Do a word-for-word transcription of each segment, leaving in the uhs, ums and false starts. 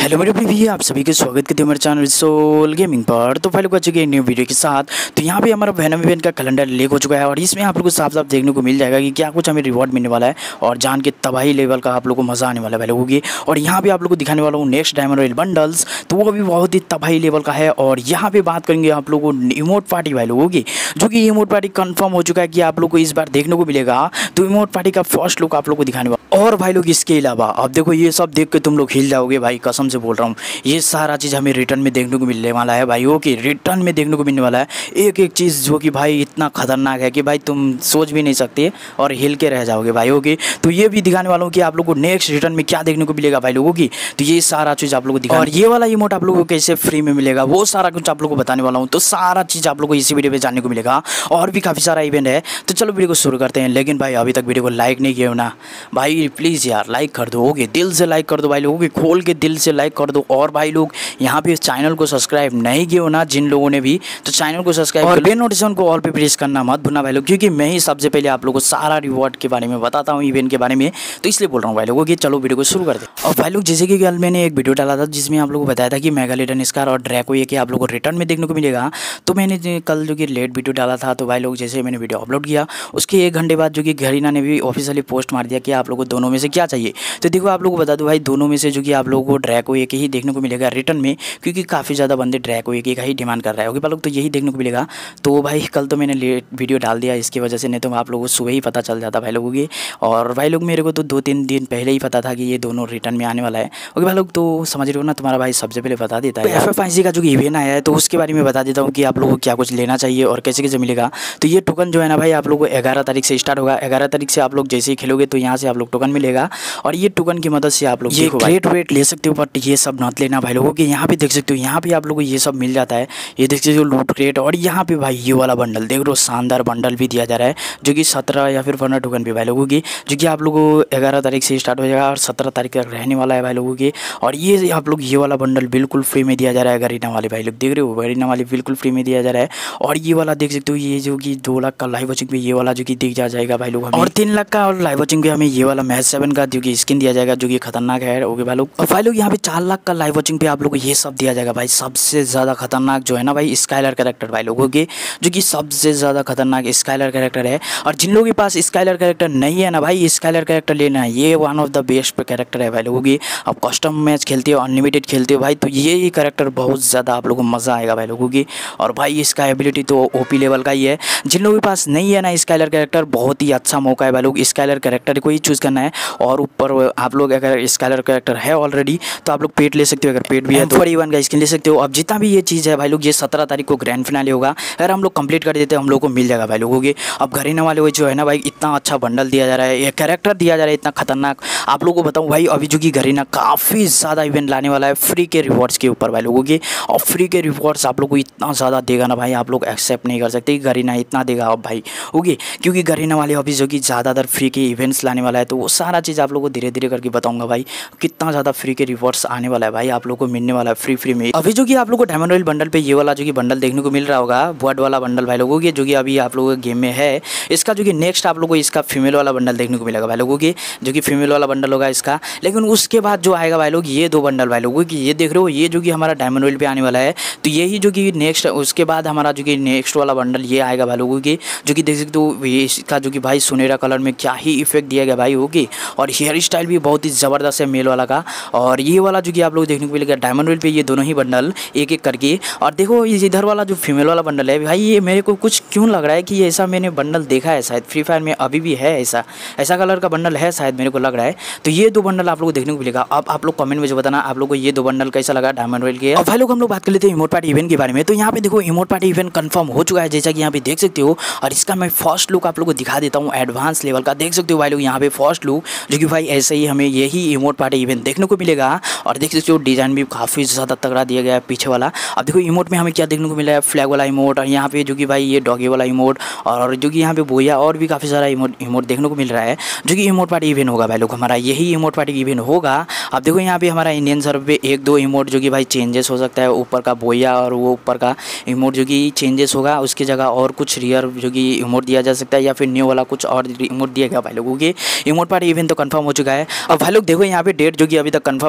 Hello मेरे भी आप सभी के स्वागत करते हैं हमारे चैनल सोल गेमिंग पर। तो पहले को चुके हैं न्यू वीडियो के साथ। तो यहाँ पे हमारा वेनम इवेंट का कैलेंडर लीक हो चुका है और इसमें आप लोग को साफ साफ देखने को मिल जाएगा कि क्या कुछ हमें रिवॉर्ड मिलने वाला है और जान के तबाही लेवल का आप लोग को मजा आने वाला है लोगों की। और यहाँ पे आप लोग को दिखाने वाला हूँ नेक्स्ट डायमंड रॉयल बंडल्स, तो वो भी बहुत ही तबाही लेवल का है। और यहाँ पे बात करेंगे आप लोगों को इमोट पार्टी वाले लोगों की, जो कि इमोट पार्टी कंफर्म हो चुका है कि आप लोग को इस बार देखने को मिलेगा। तो इमोट पार्टी का फर्स्ट लुक आप लोग को दिखाने वाला। और भाई लोग इसके अलावा अब देखो ये सब देख के तुम लोग हिल जाओगे भाई, कसम से बोल रहा हूँ। ये सारा चीज़ हमें रिटर्न में देखने को मिलने वाला है भाई, ओके रिटर्न में देखने को मिलने वाला है एक एक चीज़, जो कि भाई इतना खतरनाक है कि भाई तुम सोच भी नहीं सकते और हिल के रह जाओगे भाई, ओके। तो ये भी दिखाने वाला हूँ कि आप लोग को नेक्स्ट रिटर्न में क्या देखने को मिलेगा भाई लोगों की। तो ये सारा चीज़ आप लोग को दिखा, और ये वाला इमोट आप लोगों को कैसे फ्री में मिलेगा वो सारा कुछ आप लोग को बताने वाला हूँ। तो सारा चीज़ आप लोग को इसी वीडियो में जानने को मिलेगा और भी काफ़ी सारा इवेंट है। तो चलो वीडियो को शुरू करते हैं। लेकिन भाई अभी तक वीडियो को लाइक नहीं किया हो ना भाई, प्लीज़ यार लाइक कर दो, ओके दिल से लाइक कर दो भाई लोगों की, खोल के दिल से लाइक कर दो। और भाई लोग यहाँ पे चैनल को सब्सक्राइब नहीं किए हो ना जिन लोगों ने भी, तो चैनल को सब्सक्राइब और बेल नोटिफिकेशन को ऑल पे प्रेस करना मत भूलना भाई लोग, क्योंकि मैं ही सबसे पहले आप लोगों को सारा रिवॉर्ड के बारे में बताता हूँ, इवेंट के बारे में। तो इसलिए बोल रहा हूँ भाई लोगों की चलो वीडियो को शुरू करते हैं। और भाई लोग जैसे कि कल मैंने एक वीडियो डाला था जिसमें आप लोगों को बताया था कि मेगालोडन स्कार और ड्रैको ये कि आप लोगों को रिटर्न में देखने को मिलेगा। तो मैंने कल जो कि लेट वीडियो डाला था, तो भाई लोग जैसे मैंने वीडियो अपलोड किया उसके एक घंटे बाद जो कि गरीना ने भी ऑफिशियली पोस्ट मार दिया कि आप लोगों को दोनों में से क्या चाहिए। तो देखो आप लोगों को बता दो भाई, दोनों में से जो कि आप लोगों को ड्रैको एक ही देखने को मिलेगा रिटर्न में, क्योंकि काफ़ी ज़्यादा बंदे ड्रैको एक का ही डिमांड कर रहा है, ओके भाई लोग। तो यही देखने को मिलेगा। तो भाई कल तो मैंने लेट वीडियो डाल दिया इसकी वजह से, नहीं तो आप लोगों को सुबह ही पता चल जाता भाई लोगों की। और भाई लोग मेरे को तो दो तीन दिन पहले ही पता था कि ये दोनों रिटर्न में आने वाला है, ओके भाई लोग। तो समझ रहे हो ना, तुम्हारा भाई सबसे पहले बता देता है एफ एफ आई सी का जो इवेंट आया है, तो उसके बारे में बता देता हूँ कि आप लोगों को क्या कुछ लेना चाहिए और कैसे कैसे मिलेगा। तो ये टोकन जो है ना भाई आप लोगों को ग्यारह तारीख से स्टार्ट होगा। ग्यारह तारीख से आप लोग जैसे ही खेलोगे तो यहाँ से आप लोग टोकन मिलेगा, और ये टोकन की मदद से आप लोग ये क्रेट वेट ले सकते हो। बट ये सब मत लेना भाई लोगों की, यहाँ पे देख सकते हो, यहाँ पे आप लोगों को ये सब मिल जाता है। ये देख सकते हो लूट क्रेट, और यहाँ पे भाई ये वाला बंडल देख लो, शानदार बंडल भी दिया जा रहा है जो कि सत्रह या फिर पंद्रह टोकन भी भाई लोगों की, जो कि आप लोगों को ग्यारह तारीख से स्टार्ट हो जाएगा और सत्रह तारीख तक रहने वाला है भाई लोगों की। और ये आप लोग ये वाला बंडल बिल्कुल फ्री में दिया जा रहा है गरीना वाले भाई लोग, देख रहे हो गरीना वाले बिल्कुल फ्री में दिया जा रहा है। और ये वाला देख सकते हो, ये जो कि दो लाख का लाइव वॉचिंग पे ये वाला जो कि दिख जा जाएगा भाई लोग, और तीन लाख का और लाइव वॉचिंग पे हमें ये वाला मैच सेवन का जो कि स्किन दिया जाएगा जो कि खतरनाक है, ओके भाई लोग। और भाई लोग यहाँ पे चार लाख का लाइव वॉचिंग पे आप लोग को ये सब दिया जाएगा भाई। सबसे ज़्यादा खतरनाक जो है ना भाई स्काइलर कैरेक्टर भाई लोगों के, जो कि सबसे ज़्यादा खतरनाक स्काइलर कैरेक्टर है। और जिन लोगों के पास स्काइलर कैरेक्टर नहीं है ना भाई, स्काइलर कैरेक्टर लेना है, ये one of the best character है भाई लोगों की। अब कस्टम मैच खेलते हो, अनलिमिटेड खेलते हो भाई, तो ये कैरेक्टर बहुत ज़्यादा आप लोगों को मज़ा आएगा भाई लोगों की। और भाई इसका एबिलिटी तो ओपी लेवल का ही है। जिन लोगों के पास नहीं है ना स्काइलर कैरेक्टर, बहुत ही अच्छा मौका है भाई लोग, स्काइलर कैरेक्टर को ही चूज़ करना है। और ऊपर आप लोग अगर स्काइलर कैरेक्टर है ऑलरेडी तो आप लोग पेट ले सकते हो, अगर पेट भी है तो फोर्टी वन का स्किन ले सकते हो। अब जितना भी ये चीज़ है भाई लोग, ये सत्रह तारीख को ग्रैंड फिनाले होगा, अगर हम लोग कंप्लीट कर देते हैं हम लोग को मिल जाएगा भाई लोगों के। अब गरीना वाले वो जो है ना भाई, इतना अच्छा बंडल दिया जा रहा है, ये कैरेक्टर दिया जा रहा है इतना खतरनाक। आप लोगों को बताऊं भाई, अभी जो कि गरीना काफ़ी ज़्यादा इवेंट लाने वाला है फ्री के रिवॉर्ड्स के ऊपर भाई लोगों के। और फ्री के रिवॉर्ड्स आप लोग को इतना ज़्यादा देगा ना भाई, आप लोग एक्सेप्ट नहीं कर सकते गरीना इतना देगा अब भाई, ओके। क्योंकि गरीना वाले अभी जो कि ज़्यादातर फ्री के इवेंट्स लाने वाला है, तो वो सारा चीज़ आप लोग को धीरे धीरे करके बताऊँगा भाई, कितना ज़्यादा फ्री के रिवॉर्ड्स आने वाला है भाई, आप लोग को मिलने वाला है फ्री फ्री में। अभी जो कि आप लोग को डायमंड रॉयल बंडल पे ये वाला जो कि बंडल देखने को मिल रहा होगा, वर्ड वाला बंडल भाई लोगों के, जो कि अभी आप लोगों के गेम में है। इसका जो कि नेक्स्ट आप लोगों को इसका फीमेल वाला बंडल देखने को मिलेगा भाई लोगों की, जो कि फीमेल वाला बंडल होगा इसका। लेकिन उसके बाद जो आएगा भाई लोग, ये दो बंडल भाई लोगों की, ये देख रहे हो, ये जो कि हमारा डायमंड रॉयल पे आने वाला है। तो यही जो कि नेक्स्ट उसके बाद हमारा जो कि नेक्स्ट वाला बंडल ये आएगा भाई लोगों की, जो कि देख सकते हो इसका जो कि भाई सुनहरा कलर में क्या ही इफेक्ट दिया गया भाई, ओके। और हेयर स्टाइल भी बहुत ही ज़बरदस्त है मेल वाला का। और ये वाला जो कि आप लोग देखने को मिलेगा डायमंड रॉयल पे, ये दोनों ही बंडल एक एक करके। और देखो इधर वाला जो फीमेल वाला बंडल है भाई, ये मेरे को कुछ क्यों लग रहा है कि ऐसा मैंने बंडल देखा है शायद फ्री फायर में, अभी भी है ऐसा ऐसा कलर का बंडल है शायद, मेरे को लग रहा है। तो ये दो बंडल आप लोग को देखने को मिलेगा। अब आप लोग कमेंट में जो बताना आप लोग को ये दो बंडल कैसा लगा डायमंड रॉयल के। अब भाई लोग हम लोग बात कर लेते हैं इमोट पार्टी इवेंट के बारे में। तो यहाँ पे देखो इमोट पार्टी इवेंट कंफर्म हो चुका है, जैसा कि यहाँ पे देख सकते हो। और इसका मैं फर्स्ट लुक आप लोग को दिखा देता हूँ एडवांस लेवल का, देख सकते हो भाई लोग यहाँ पे फर्स्ट लुक, जो कि भाई ऐसे ही हमें यही इमोट पार्टी इवेंट देखने को मिलेगा। और देख सकते हो डिजाइन भी काफ़ी ज़्यादा तगड़ा दिया गया है पीछे वाला। अब देखो इमोट में हमें क्या देखने को मिला है, फ्लैग वाला इमोट, और यहाँ पे जो कि भाई ये डॉगी वाला इमोट, और जो कि यहाँ पे बोया, और भी काफ़ी सारा इमोट इमोट देखने को मिल रहा है, जो कि इमोट पार्टी इवेंट होगा भाई लोग, हमारा यही इमोट पार्टी इवेंट होगा। अब देखो यहाँ पे हमारा इंडियन सर्वर पे एक दो इमोट जो कि भाई चेंजेस हो सकता है, ऊपर का बोया और वो ऊपर का इमोट जो कि चेंजेस होगा, उसकी जगह और कुछ रियर जो कि इमोट दिया जा सकता है, या फिर न्यू वाला कुछ और इमोट दिया गया भाई लोगों के। इमोट पार्टी इवेंट तो कंफर्म हो चुका है। अब भाई लोग देखो यहाँ पे डेट जो कि अभी तक कंफर्म नहीं हुआ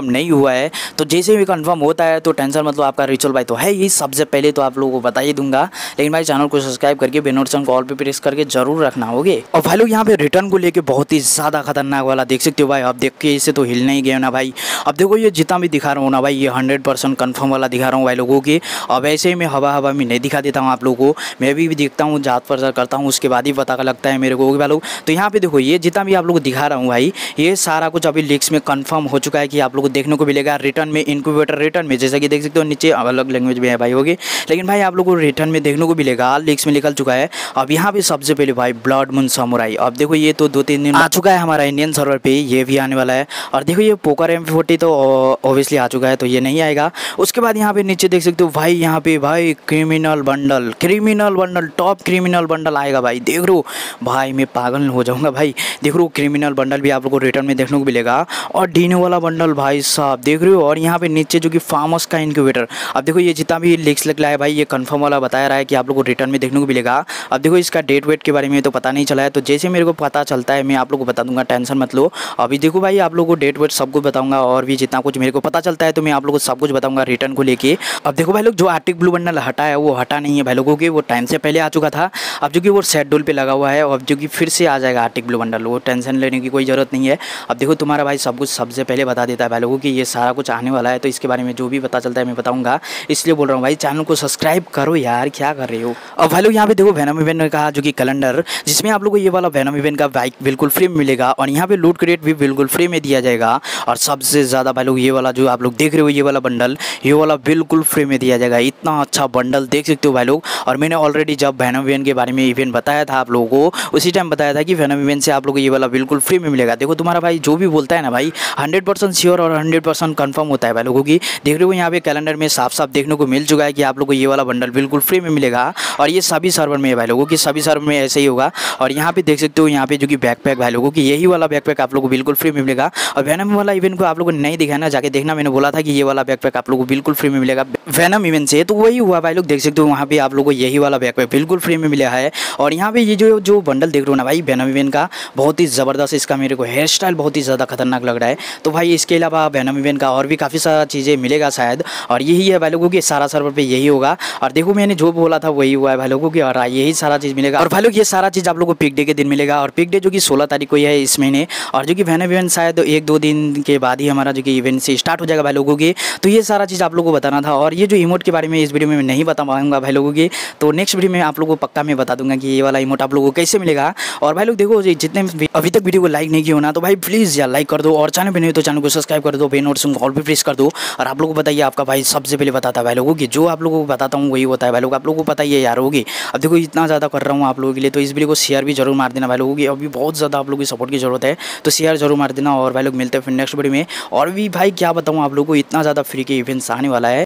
हुआ है। तो जैसे भी कंफर्म होता है तो टेंशन मतलब आपका रिचुअल भाई तो है ही, सबसे पहले तो आप लोगों को बता ही दूंगा। लेकिन भाई चैनल को सब्सक्राइब करके बेल नोटिफिकेशन कॉल पे प्रेस करके जरूर रखना होगे। और भाई लोग यहाँ पे रिटर्न को लेके बहुत ही ज़्यादा खतरनाक वाला देख सकते हो भाई। अब देख के इसे तो हिलने ही गया ना भाई। अब देखो ये जितना भी दिखा रहा हूँ ना भाई, ये हंड्रेड परसेंट कन्फर्म वाला दिखा रहा हूँ भाई लोगों की। अब ऐसे ही मैं हवा हवा में नहीं दिखा देता हूँ आप लोगों को, मैं भी, भी देखता हूँ, जात पर करता हूँ, उसके बाद ही पता लगता है मेरे को भाई लोग। तो यहाँ पे देखो ये जितना भी आप लोग को दिखा रहा हूँ भाई, ये सारा कुछ अभी लीक्स में कंफर्म हो चुका है कि आप लोग को देखने को मिलेगा रिटर्न में, इनक्यूबेटर रिटर्न में। जैसा कि देख सकते हो नीचे अलग लैंग्वेज में है भाई होगी, लेकिन भाई आप लोग को रिटर्न में देखने को मिलेगा, लीक्स में निकल चुका है। अब यहाँ पे सबसे पहले भाई ब्लड मून समुराई। अब देखो ये तो दो तीन दिन आ चुका है हमारा इंडियन सर्वर पे, ये भी आने वाला है। और देखो ये पोकर एम फोर्टी तो ऑब्वियसली आ चुका है, तो ये नहीं आएगा। उसके बाद यहाँ पे नीचे देख सकते हो भाई, यहाँ पे भाई criminal bundle, criminal bundle, top criminal bundle आएगा भाई। देख रो भाई, मैं पागल हो जाऊंगा भाई। देख रो क्रिमिनल बंडल भी आप लोग को रिटर्न में देखने को मिलेगा, और डीनो वाला बंडल भाई साहब देख रहे हो। और यहाँ पे नीचे जो कि फार्मस का इनक्यूबेटर। अब देखो ये जितना भी लीक्स लग रहा है भाई, ये कंफर्म वाला बताया रहा है कि आप लोग को रिटर्न में देखने को मिलेगा। अब देखो इसका डेट वेट के बारे में तो पता नहीं चला है, तो जैसे मेरे को पता चलता है मैं आप लोग को बता दूंगा, टेंशन मत लो। अभी देखो भाई आप लोग को डेट वेट सब कुछ बताऊंगा, और भी जितना कुछ मेरे को पता चलता है तो मैं आप लोग को सब कुछ बताऊंगा रिटर्न को लेके। अब देखो भाई लोग जो आर्टिक ब्लू बंडल हटा है वो हटा नहीं है भाई लोगों के, वो टाइम से पहले आ चुका था। अब जो कि वो सेट डोल पे लगा हुआ है, अब जो कि फिर से आ जाएगा आर्टिक ब्लू बंडल, वो टेंशन लेने की कोई ज़रूरत नहीं है। अब देखो तुम्हारा भाई सब कुछ सबसे पहले बता देता है भाई लोगों की, ये सारा कुछ आने वाला है, तो इसके बारे में जो भी पता चलता है मैं बताऊंगा, इसलिए बोल रहा हूँ भाई चैनल को सब्सक्राइब करो यार, क्या कर रहे हो। अब भाई लोग यहाँ पे देखो वेनम इवेंट ने कहा जो कि कैलेंडर, जिसमें आप लोग को ये वाला वेनम इवेंट का बाइक बिल्कुल फ्री में मिलेगा, और यहाँ पे लूट क्रेट भी बिल्कुल फ्री में दिया जाएगा। और सबसे ज़्यादा भाई लोग ये वाला जो आप लोग देख रहे हो ये वाला बंडल, ये वाला बिल्कुल फ्री में दिया जाएगा। इतना अच्छा बंडल देख सकते हो भाई लोग। और मैंने ऑलरेडी जब वेनम इवेंट के बारे में इवेंट बताया था आप लोगों को, उसी टाइम बताया था कि वेनम इवेंट से आप लोग को ये वाला बिल्कुल फ्री में मिलेगा। देखो तुम्हारा भाई जो भी बोलता है ना भाई, हंड्रेड परसेंट श्योर और हंड्रेड परसेंट कन्फर्म होता है भाई लोगों की। देख रहे हो यहाँ पे कैलेंडर में साफ साफ देखने को मिल चुका है कि आप लोग को ये वाला बंडल बिल्कुल फ्री में मिलेगा, और ये सभी सर्वर में है भाई लोगों की, सभी सर्वर में ऐसे ही होगा। और यहाँ पे देख सकते हो यहाँ पे जो कि बैकपैक भाई लोगों की, यही वाला बैकपैक आप लोग को बिल्कुल फ्री में मिलेगा। और वेनम वाला इवेंट को आप लोगों को नहीं दिखा ना, जाके देखना, मैंने बोला था कि ये वाला बैकपैक आप लोग को बिल्कुल फ्री में मिलेगा वेनम इवेंट से, तो वही हुआ भाई लोग। देख सकते हो वहाँ पे आप लोग को यही वाला बैकपैक बिल्कुल फ्री में मिला है। और यहाँ पे ये जो जो बंडल देख रहे हो ना भाई वेनम इवेंट का, बहुत ही ज़बरदस्त, इसका मेरे को हेयर स्टाइल बहुत ही ज़्यादा खतरनाक लग रहा है। तो भाई इसके अलावा वेनम इवेंट का और भी काफ़ी सारा चीज़ें मिलेगा शायद, और यही है भाई लोगों की, सारा सर्वर पे यही होगा। और देखो मैंने जो बोला था वही हुआ है भाई लोगों की, और यही सारा चीज़ मिलेगा। और भाई लोग ये सारा चीज़ आप लोग को पिक डे के दिन मिलेगा, और पिक डे जो कि सोलह तारीख को ही है इस महीने, और जो कि वेनम इवेंट शायद एक दो दिन के बाद ही हमारा जो कि इवेंट से स्टार्ट हो जाएगा भाई लोगों की। तो ये सारा चीज़ आप लोगों को बताना था। और ये जो इमोट के बारे में इस वीडियो में मैं नहीं बता पाऊंगा भाई लोगों की, तो नेक्स्ट वीडियो में आप लोगों को पक्का मैं बता दूंगा कि ये वाला इमोट आप लोगों को कैसे मिलेगा। और भाई लोग देखो जितने अभी तक वीडियो को लाइक नहीं किया हो ना, तो भाई प्लीज़ यार लाइक कर दो, और चैनल पे नहीं हो तो चैनल को सब्सक्राइब कर दो, बेल नोटिफिकेशन कॉल भी प्रेस कर दो। और आप लोगों को बताइए, आपका भाई सबसे पहले बताता है भाई लोगों की, जो आप लोगों को बताता हूँ वही होता है भाई लोग, आप लोगों को पता ही है यार होगी। अब देखो इतना ज़्यादा कर रहा हूँ आप लोगों के लिए, तो इस वीडियो को शेयर भी जरूर मार देना भाई लोगों की, अभी बहुत ज़्यादा आप लोगों की सपोर्ट की जरूरत है, तो शेयर जरूर मार देना। और भाई लोग मिलते हैं फिर नेक्स्ट वीडियो में। और भी भाई क्या बताऊँ आप लोगों को, इतना ज़्यादा फ्री के इवेंट्स आने वाला है।